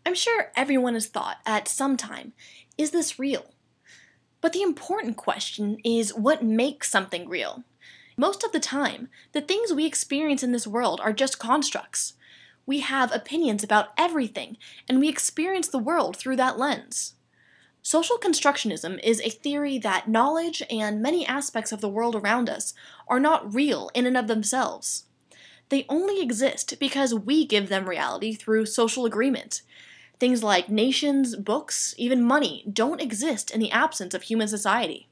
I'm sure everyone has thought at some time, is this real? But the important question is what makes something real? Most of the time, the things we experience in this world are just constructs. We have opinions about everything, and we experience the world through that lens. Social constructionism is a theory that knowledge and many aspects of the world around us are not real in and of themselves. They only exist because we give them reality through social agreement. Things like nations, books, even money don't exist in the absence of human society.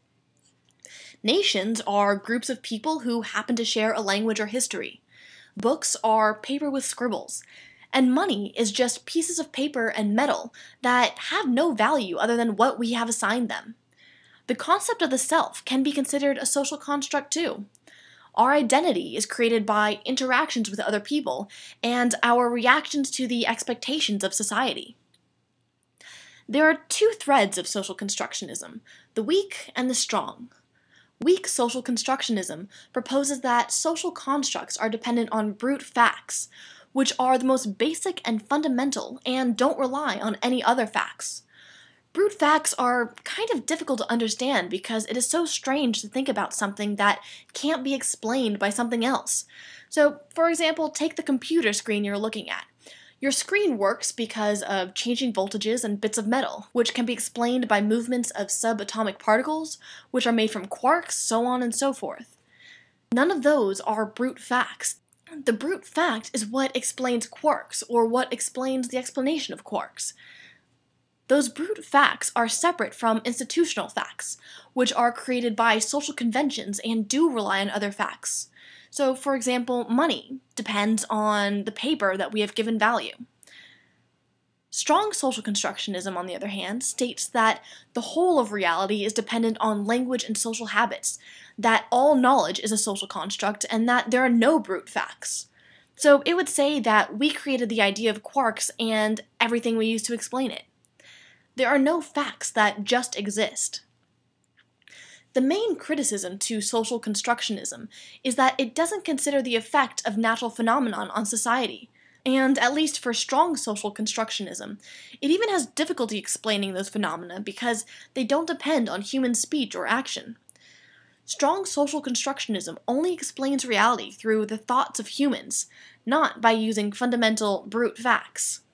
Nations are groups of people who happen to share a language or history. Books are paper with scribbles. And money is just pieces of paper and metal that have no value other than what we have assigned them. The concept of the self can be considered a social construct too. Our identity is created by interactions with other people and our reactions to the expectations of society. There are two threads of social constructionism, the weak and the strong. Weak social constructionism proposes that social constructs are dependent on brute facts, which are the most basic and fundamental and don't rely on any other facts. Brute facts are kind of difficult to understand because it is so strange to think about something that can't be explained by something else. So, for example, take the computer screen you're looking at. Your screen works because of changing voltages and bits of metal, which can be explained by movements of subatomic particles, which are made from quarks, so on and so forth. None of those are brute facts. The brute fact is what explains quarks, or what explains the explanation of quarks. Those brute facts are separate from institutional facts, which are created by social conventions and do rely on other facts. So, for example, money depends on the paper that we have given value. Strong social constructionism, on the other hand, states that the whole of reality is dependent on language and social habits, that all knowledge is a social construct, and that there are no brute facts. So it would say that we created the idea of quarks and everything we use to explain it. There are no facts that just exist. The main criticism to social constructionism is that it doesn't consider the effect of natural phenomenon on society. And at least for strong social constructionism, it even has difficulty explaining those phenomena because they don't depend on human speech or action. Strong social constructionism only explains reality through the thoughts of humans, not by using fundamental brute facts.